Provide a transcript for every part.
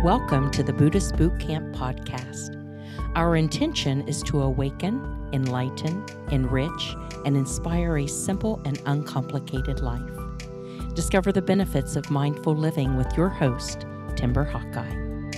Welcome to the Buddhist Boot Camp podcast. Our intention is to awaken, enlighten, enrich, and inspire a simple and uncomplicated life. Discover the benefits of mindful living with your host, Timber Hawkeye.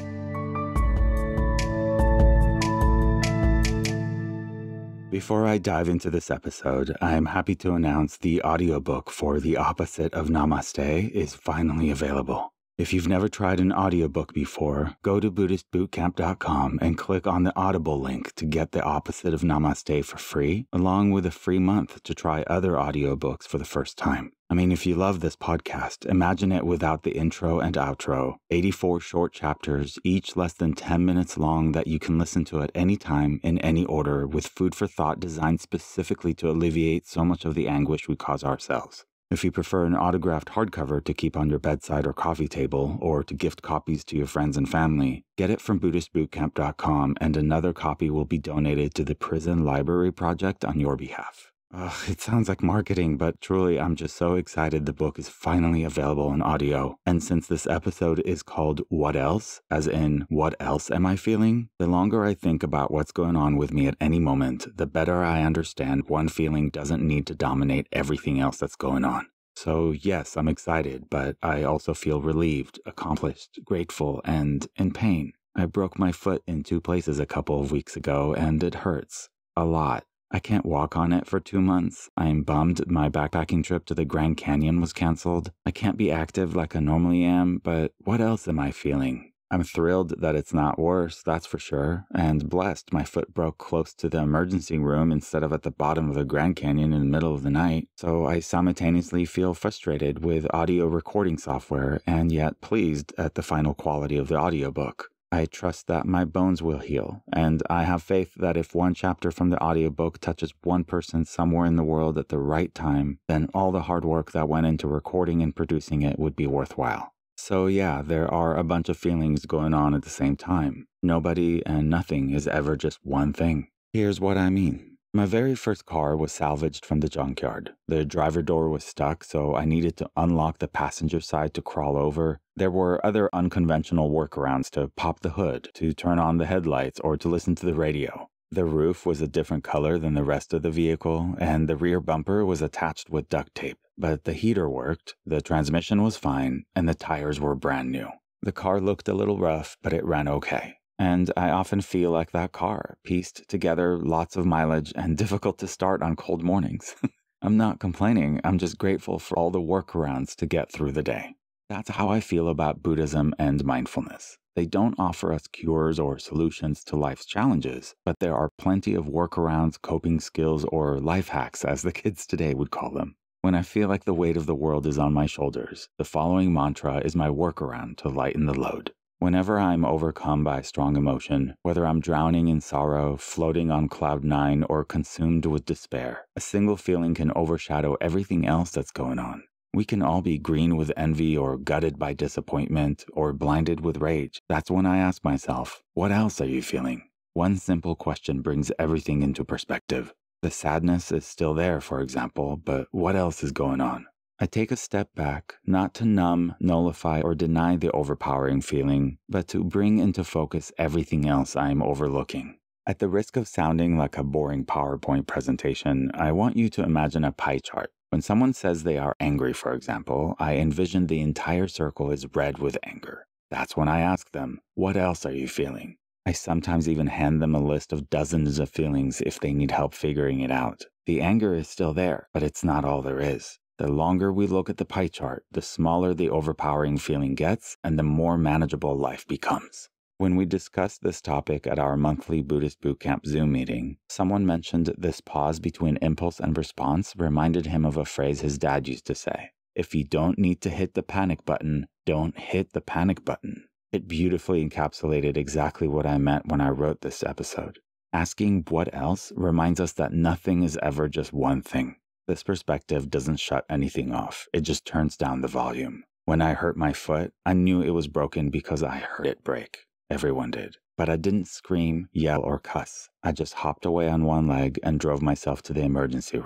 Before I dive into this episode, I'm happy to announce the audiobook for The Opposite of Namaste is finally available. If you've never tried an audiobook before, go to BuddhistBootCamp.com and click on the Audible link to get The Opposite of Namaste for free, along with a free month to try other audiobooks for the first time. I mean, if you love this podcast, imagine it without the intro and outro, 84 short chapters, each less than 10 minutes long that you can listen to at any time, in any order, with food for thought designed specifically to alleviate so much of the anguish we cause ourselves. If you prefer an autographed hardcover to keep on your bedside or coffee table, or to gift copies to your friends and family, get it from BuddhistBootCamp.com and another copy will be donated to the Prison Library Project on your behalf. It sounds like marketing, but truly I'm just so excited the book is finally available in audio. And since this episode is called What Else, as in what else am I feeling, the longer I think about what's going on with me at any moment, the better I understand one feeling doesn't need to dominate everything else that's going on. So yes, I'm excited, but I also feel relieved, accomplished, grateful, and in pain. I broke my foot in 2 places a couple of weeks ago, and it hurts. A lot. I can't walk on it for 2 months. I'm bummed my backpacking trip to the Grand Canyon was canceled. I can't be active like I normally am, but what else am I feeling? I'm thrilled that it's not worse, that's for sure, and blessed my foot broke close to the emergency room instead of at the bottom of the Grand Canyon in the middle of the night, so I simultaneously feel frustrated with audio recording software and yet pleased at the final quality of the audiobook. I trust that my bones will heal, and I have faith that if one chapter from the audiobook touches one person somewhere in the world at the right time, then all the hard work that went into recording and producing it would be worthwhile. So yeah, there are a bunch of feelings going on at the same time. Nobody and nothing is ever just one thing. Here's what I mean. My very first car was salvaged from the junkyard. The driver door was stuck, so I needed to unlock the passenger side to crawl over. There were other unconventional workarounds to pop the hood, to turn on the headlights, or to listen to the radio. The roof was a different color than the rest of the vehicle, and the rear bumper was attached with duct tape. But the heater worked, the transmission was fine, and the tires were brand new. The car looked a little rough, but it ran okay. And I often feel like that car, pieced together, lots of mileage, and difficult to start on cold mornings. I'm not complaining, I'm just grateful for all the workarounds to get through the day. That's how I feel about Buddhism and mindfulness. They don't offer us cures or solutions to life's challenges, but there are plenty of workarounds, coping skills, or life hacks, as the kids today would call them. When I feel like the weight of the world is on my shoulders, the following mantra is my workaround to lighten the load. Whenever I'm overcome by strong emotion, whether I'm drowning in sorrow, floating on cloud 9, or consumed with despair, a single feeling can overshadow everything else that's going on. We can all be green with envy or gutted by disappointment or blinded with rage. That's when I ask myself, what else are you feeling? One simple question brings everything into perspective. The sadness is still there, for example, but what else is going on? I take a step back, not to numb, nullify, or deny the overpowering feeling, but to bring into focus everything else I am overlooking. At the risk of sounding like a boring PowerPoint presentation, I want you to imagine a pie chart. When someone says they are angry, for example, I envision the entire circle is red with anger. That's when I ask them, what else are you feeling? I sometimes even hand them a list of dozens of feelings if they need help figuring it out. The anger is still there, but it's not all there is. The longer we look at the pie chart, the smaller the overpowering feeling gets and the more manageable life becomes. When we discussed this topic at our monthly Buddhist Boot Camp Zoom meeting, someone mentioned this pause between impulse and response reminded him of a phrase his dad used to say. If you don't need to hit the panic button, don't hit the panic button. It beautifully encapsulated exactly what I meant when I wrote this episode. Asking what else reminds us that nothing is ever just one thing. This perspective doesn't shut anything off, it just turns down the volume. When I hurt my foot, I knew it was broken because I heard it break. Everyone did. But I didn't scream, yell, or cuss. I just hopped away on one leg and drove myself to the emergency room.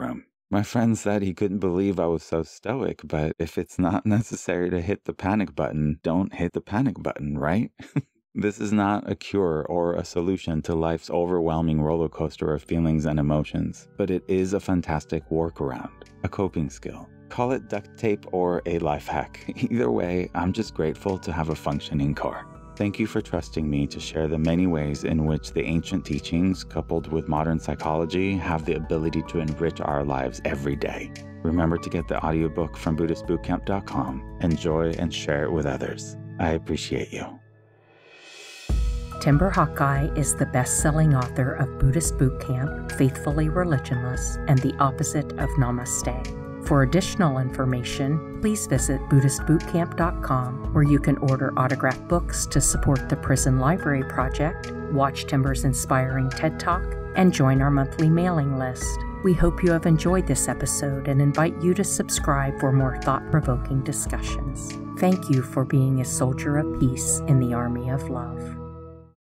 My friend said he couldn't believe I was so stoic, but if it's not necessary to hit the panic button, don't hit the panic button, right? This is not a cure or a solution to life's overwhelming roller coaster of feelings and emotions, but it is a fantastic workaround, a coping skill. Call it duct tape or a life hack. Either way, I'm just grateful to have a functioning core. Thank you for trusting me to share the many ways in which the ancient teachings, coupled with modern psychology, have the ability to enrich our lives every day. Remember to get the audiobook from BuddhistBootCamp.com. Enjoy and share it with others. I appreciate you. Timber Hawkeye is the best-selling author of Buddhist Boot Camp, Faithfully Religionless, and The Opposite of Namaste. For additional information, please visit BuddhistBootCamp.com, where you can order autographed books to support the Prison Library Project, watch Timber's inspiring TED Talk, and join our monthly mailing list. We hope you have enjoyed this episode and invite you to subscribe for more thought-provoking discussions. Thank you for being a soldier of peace in the army of love.